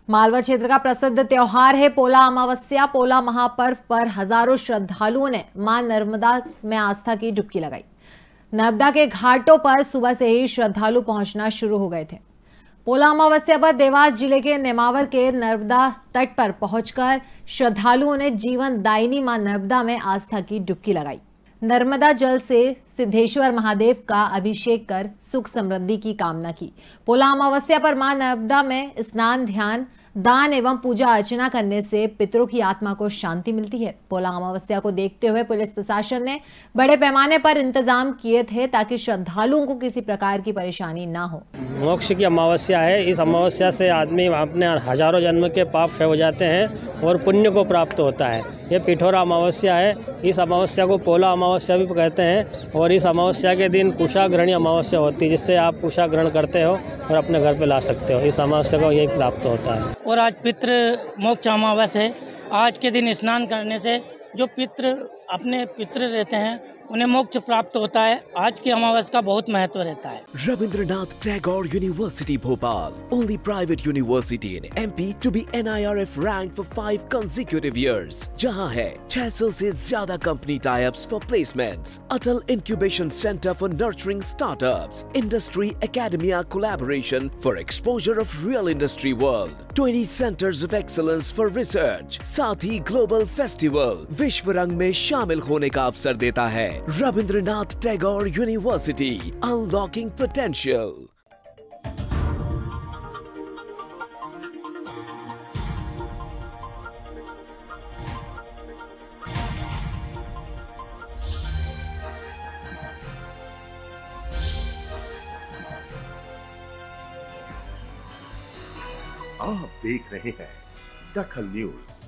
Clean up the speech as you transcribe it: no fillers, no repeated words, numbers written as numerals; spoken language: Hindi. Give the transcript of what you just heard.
मालवा क्षेत्र का प्रसिद्ध त्योहार है पोला अमावस्या। पोला महापर्व पर हजारों श्रद्धालुओं ने मां नर्मदा में आस्था की डुबकी लगाई। नर्मदा के घाटों पर सुबह से ही श्रद्धालु पहुंचना शुरू हो गए थे। पोला अमावस्या पर देवास जिले के नेमावर के नर्मदा तट पर पहुंचकर श्रद्धालुओं ने जीवन दायिनी मां नर्मदा में आस्था की डुबकी लगाई। नर्मदा जल से सिद्धेश्वर महादेव का अभिषेक कर सुख समृद्धि की कामना की। पोला अमावस्या पर मां नर्मदा में स्नान, ध्यान, दान एवं पूजा अर्चना करने से पितरों की आत्मा को शांति मिलती है। पोला अमावस्या को देखते हुए पुलिस प्रशासन ने बड़े पैमाने पर इंतजाम किए थे ताकि श्रद्धालुओं को किसी प्रकार की परेशानी ना हो। मोक्ष की अमावस्या है। इस अमावस्या से आदमी अपने हजारों जन्म के पाप क्षय हो जाते हैं और पुण्य को प्राप्त होता है। ये पिठोरा अमावस्या है। इस अमावस्या को पोला अमावस्या भी कहते हैं और इस अमावस्या के दिन कुशाग्रहणी अमावस्या होती है, जिससे आप कुशा ग्रहण करते हो और अपने घर पे ला सकते हो। इस अमावस्या को यही प्राप्त होता है। और आज पितृ मोक्ष अमावस्या है। आज के दिन स्नान करने से जो अपने पितृ रहते हैं उन्हें मोक्ष प्राप्त होता है। आज की अमावस्या का बहुत महत्व रहता है। Rabindranath Tagore University Bhopal, only private university in MP to be NIRF ranked for 5 consecutive years, जहां है 600 से ज्यादा company tie-ups for placements, Atal Incubation Center for nurturing startups, Industry Academia collaboration for exposure of real industry world, 20 centers of excellence for research, साथ ही global festival विश्व रंग में शामिल होने का अवसर देता है। Rabindranath Tagore university, unlocking potential. आप देख रहे हैं दखल न्यूज।